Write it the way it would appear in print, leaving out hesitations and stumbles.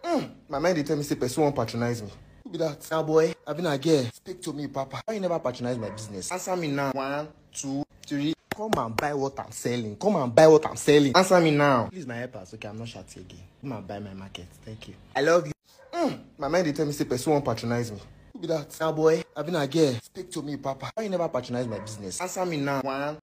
My mind they tell me say person won't patronize me. Who be that? Now boy, I've been a girl. Speak to me, Papa. Why you never patronize my business? Answer me now. 1, 2, 3. Come and buy what I'm selling. Come and buy what I'm selling. Answer me now. Please, my helpers. Okay, I'm not shouting again. Come and buy my market. Thank you. I love you. My mind they tell me say person won't patronize me. Who be that? Now boy, I've been a girl. Speak to me, Papa. Why you never patronize my business? Answer me now. 1,